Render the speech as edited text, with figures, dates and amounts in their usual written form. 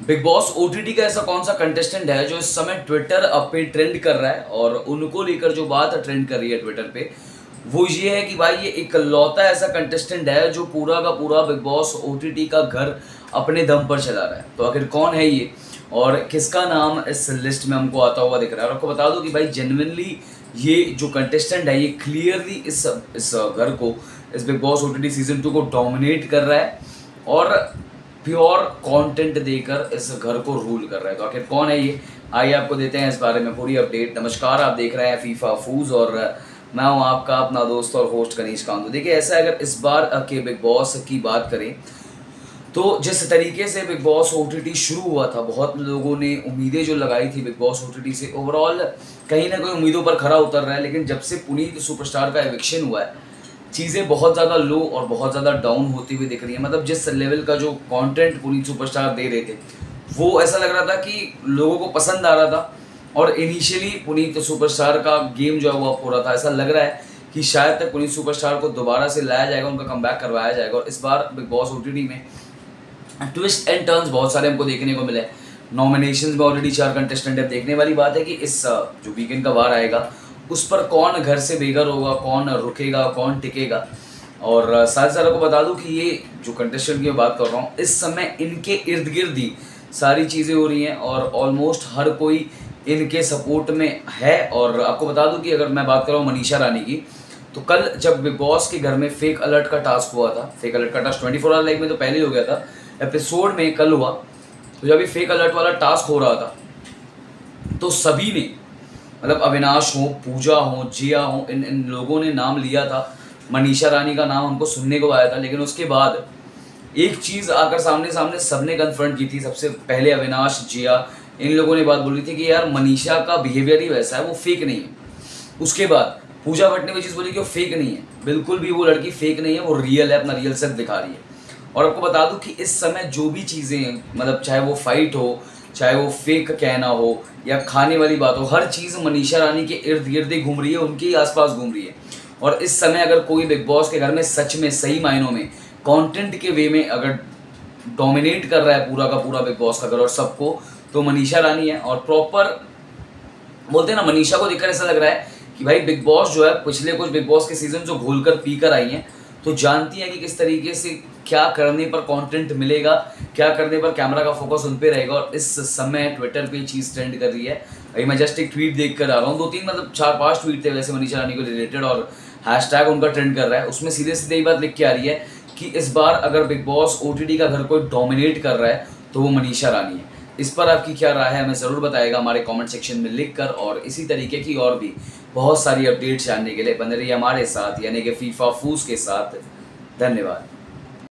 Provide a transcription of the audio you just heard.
Big Boss OTT का ऐसा कौन सा कंटेस्टेंट है जो इस समय ट्विटर पे ट्रेंड कर रहा है और उनको लेकर जो बात ट्रेंड कर रही है ट्विटर पे वो ये है कि भाई ये इकलौता ऐसा कंटेस्टेंट है जो पूरा का पूरा बिग बॉस ओटीटी का घर अपने दम पर चला रहा है। तो आखिर कौन है ये और किसका नाम इस लिस्ट में हमको आता हुआ दिख रहा है। और आपको बता दूं कि भाई जेन्युइनली ये जो कंटेस्टेंट है ये क्लियरली इस घर को, इस बिग बॉस ओटीटी सीजन 2 को डोमिनेट कर रहा है और प्योर कंटेंट देकर इस घर को रूल कर रहा है। तो आखिर कौन है ये, आइए आपको देते हैं इस बारे में पूरी अपडेट। नमस्कार, आप देख रहे हैं फीफा फूज और मैं हूं आपका अपना दोस्त और होस्ट कनीश कांदू। देखिए ऐसा अगर इस बार के बिग बॉस की बात करें तो जिस तरीके से बिग बॉस ओटीटी शुरू हुआ था, बहुत लोगों ने उम्मीदें जो लगाई थी बिग बॉस ओटीटी से, ओवरऑल कहीं ना कहीं उम्मीदों पर खरा उतर रहा है। लेकिन जब से पुनीत सुपरस्टार का एविक्शन हुआ है चीज़ें बहुत ज़्यादा लो और बहुत ज़्यादा डाउन होती हुई दिख रही है। मतलब जिस लेवल का जो कंटेंट पुनीत सुपरस्टार दे रहे थे वो ऐसा लग रहा था कि लोगों को पसंद आ रहा था और इनिशियली पुनीत सुपरस्टार का गेम जो है वो अप हो रहा था। ऐसा लग रहा है कि शायद तक पुनीत सुपरस्टार को दोबारा से लाया जाएगा, उनका कमबैक करवाया जाएगा। और इस बार बिग बॉस ओटीटी में ट्विस्ट एंड टर्न्स बहुत सारे हमको देखने को मिले। नॉमिनेशंस में ऑलरेडी 4 कंटेस्टेंट है। देखने वाली बात है कि इस जो वीकेंड का वार आएगा उस पर कौन घर से बेघर होगा, कौन रुकेगा, कौन टिकेगा। और साथ साथ आपको बता दूं कि ये जो कंटेस्टेंट की मैं बात कर रहा हूँ इस समय इनके इर्द गिर्द ही सारी चीज़ें हो रही हैं और ऑलमोस्ट हर कोई इनके सपोर्ट में है। और आपको बता दूं कि अगर मैं बात कर रहा हूँ मनीषा रानी की, तो कल जब बिग बॉस के घर में फेक अलर्ट का टास्क हुआ था, फेक अलर्ट का टास्क 24 आवर लाइव में तो पहले ही हो गया था, एपिसोड में कल हुआ, तो जब ये फेक अलर्ट वाला टास्क हो रहा था तो सभी ने, मतलब अविनाश हो, पूजा हो, जिया हो, इन लोगों ने नाम लिया था। मनीषा रानी का नाम हमको सुनने को आया था। लेकिन उसके बाद एक चीज़ आकर सामने सामने सबने कन्फ्रंट की थी। सबसे पहले अविनाश, जिया, इन लोगों ने बात बोली थी कि यार मनीषा का बिहेवियर ही वैसा है, वो फेक नहीं है। उसके बाद पूजा भट्ट ने भी चीज़ बोली कि वो फेक नहीं है, बिल्कुल भी वो लड़की फेक नहीं है, वो रियल है, अपना रियल सेल्फ दिखा रही है। और आपको बता दूं कि इस समय जो भी चीज़ें, मतलब चाहे वो फाइट हो, चाहे वो फेक कहना हो या खाने वाली बात हो, हर चीज़ मनीषा रानी के इर्द गिर्द ही घूम रही है, उनके ही आसपास घूम रही है। और इस समय अगर कोई बिग बॉस के घर में सच में सही मायनों में कंटेंट के वे में अगर डोमिनेट कर रहा है पूरा का पूरा बिग बॉस का घर और सबको, तो मनीषा रानी है। और प्रॉपर बोलते हैं ना, मनीषा को देखकर ऐसा लग रहा है कि भाई बिग बॉस जो है पिछले कुछ बिग बॉस के सीजन जो घोल कर पी कर आई हैं, तो जानती हैं कि किस तरीके से क्या करने पर कंटेंट मिलेगा, क्या करने पर कैमरा का फोकस उन पे रहेगा। और इस समय ट्विटर पे चीज़ ट्रेंड कर रही है। भाई मैं जस्ट एक ट्वीट देख कर आ रहा हूँ, 2-3 मतलब 4-5 ट्वीट थे वैसे मनीषा रानी को रिलेटेड और हैशटैग उनका ट्रेंड कर रहा है। उसमें सीधे सीधे यही बात लिख के आ रही है कि इस बार अगर बिग बॉस ओटीटी का घर कोई डोमिनेट कर रहा है तो वो मनीषा रानी है। इस पर आपकी क्या राय है हमें ज़रूर बताएगा हमारे कमेंट सेक्शन में लिख कर। और इसी तरीके की और भी बहुत सारी अपडेट्स जानने के लिए बने रहिए हमारे साथ, यानी कि फीफा फूस के साथ। धन्यवाद।